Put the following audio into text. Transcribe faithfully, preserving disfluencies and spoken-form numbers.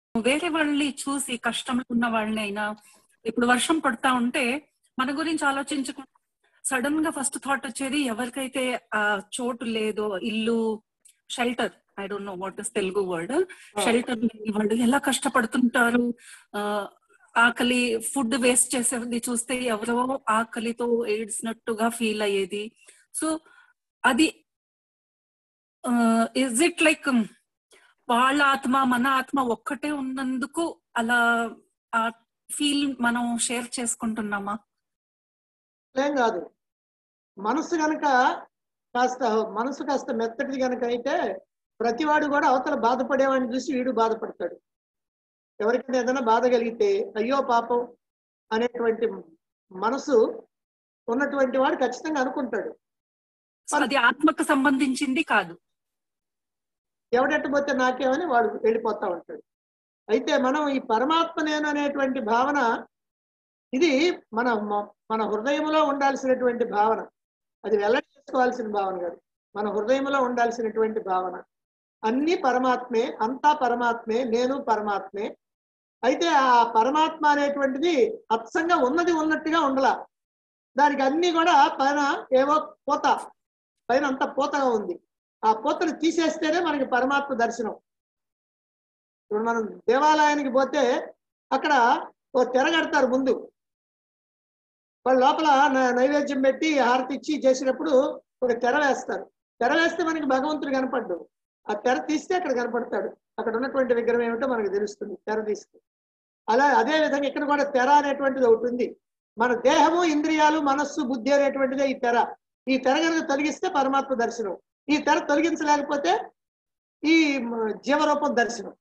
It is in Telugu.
వేరే వాళ్ళని చూసి కష్టంలో ఉన్న వాళ్ళనైనా ఇప్పుడు వర్షం పడతా ఉంటే మన గురించి ఆలోచించకుండా సడన్ గా ఫస్ట్ థాట్ వచ్చేది ఎవరికైతే ఆ చోటు లేదో ఇల్లు shelter I don't know what is Telugu word shelter లేని వాళ్ళు ఎలా కష్టపడుతుంటారు. ఆ ఆకలి ఫుడ్ వేస్ట్ చేసేది చూస్తే ఎవరో ఆకలితో ఏడ్చినట్టుగా ఫీల్ అయ్యేది. సో అది ఇస్ ఇట్ లైక్ వాళ్ళ ఆత్మ మన ఆత్మ ఒక్కటే ఉన్నందుకు అలా ఆ ఫీల్ మనం షేర్ చేసుకుంటున్నామా? ఏం కాదు. మనసు గనక కాస్త మనసు కాస్త మెత్తటిది గనక అయితే ప్రతివాడు కూడా అవతల బాధపడేవాడిని చూసి వీడు బాధపడతాడు. ఎవరికైనా ఏదైనా బాధ కలిగితే అయ్యో పాపం అనేటువంటి మనసు ఉన్నటువంటి వాడు ఖచ్చితంగా అనుకుంటాడు. అది ఆత్మకు సంబంధించింది కాదు. ఎవడెట్టబోతే నాకేమని వాడు వెళ్ళిపోతా ఉంటాడు. అయితే మనం ఈ పరమాత్మ నేను అనేటువంటి భావన ఇది మన మన హృదయంలో ఉండాల్సినటువంటి భావన. అది వెల్లడి చేసుకోవాల్సిన భావన కాదు, మన హృదయంలో ఉండాల్సినటువంటి భావన. అన్ని పరమాత్మే, అంతా పరమాత్మే, నేను పరమాత్మే. అయితే ఆ పరమాత్మ అనేటువంటిది అత్సంగా ఉన్నది ఉన్నట్టుగా ఉండలా. దానికి అన్ని కూడా పైన ఏవో పూత, పైన అంతా పూతగా ఉంది. ఆ పూతను తీసేస్తేనే మనకి పరమాత్మ దర్శనం. ఇప్పుడు మనం దేవాలయానికి పోతే అక్కడ ఓ తెర కడతారు ముందు. వాళ్ళు లోపల నైవేద్యం పెట్టి హారతి ఇచ్చి చేసినప్పుడు ఒక తెర వేస్తారు. తెర వేస్తే మనకి భగవంతుడు కనపడ్డు. ఆ తెర తీస్తే అక్కడ కనపడతాడు. అక్కడ ఉన్నటువంటి విగ్రహం ఏమిటో మనకు తెలుస్తుంది తెర తీస్తే. అలా అదే విధంగా ఇక్కడ కూడా తెర అనేటువంటిది ఒకటి ఉంది. మన దేహము, ఇంద్రియాలు, మనస్సు, బుద్ధి అనేటువంటిదే ఈ తెర. ఈ తెర కనుక తొలగిస్తే పరమాత్మ దర్శనం. ఈ తెర తొలగించలేకపోతే ఈ జీవరూపం దర్శనం.